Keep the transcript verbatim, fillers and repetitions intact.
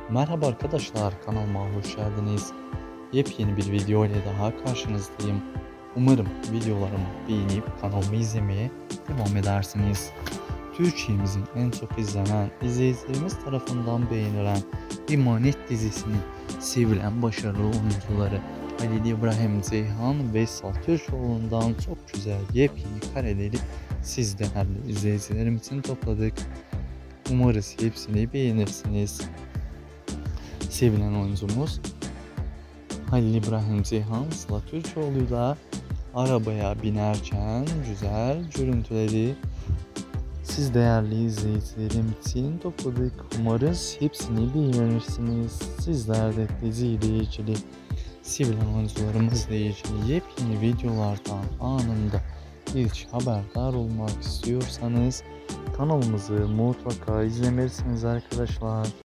Merhaba arkadaşlar, kanalıma hoş geldiniz. Yepyeni bir video ile daha karşınızdayım. Umarım videolarımı beğenip kanalımı izlemeye devam edersiniz. Türkiye'mizin en çok izlenen, izleyicilerimiz tarafından beğenilen İmanet dizisinin sevilen başarılı oyuncuları Halil İbrahim Ceyhan ve Sal Türkoğlu'ndan çok güzel yepyeni kareleri siz değerli izleyicilerim için topladık. Umarız hepsini beğenirsiniz. Sevilen oyuncumuz Halil İbrahim Ceyhan Sıla Türkoğlu'yla arabaya binerken güzel görüntüleri siz değerli izleyicilerim için topladık. Umarız hepsini beğenirsiniz. Sizler de diziyle ilgili, sevilen oyuncularımızla ilgili yepyeni videolardan anında ilk haberdar olmak istiyorsanız kanalımızı mutlaka izlemelisiniz arkadaşlar.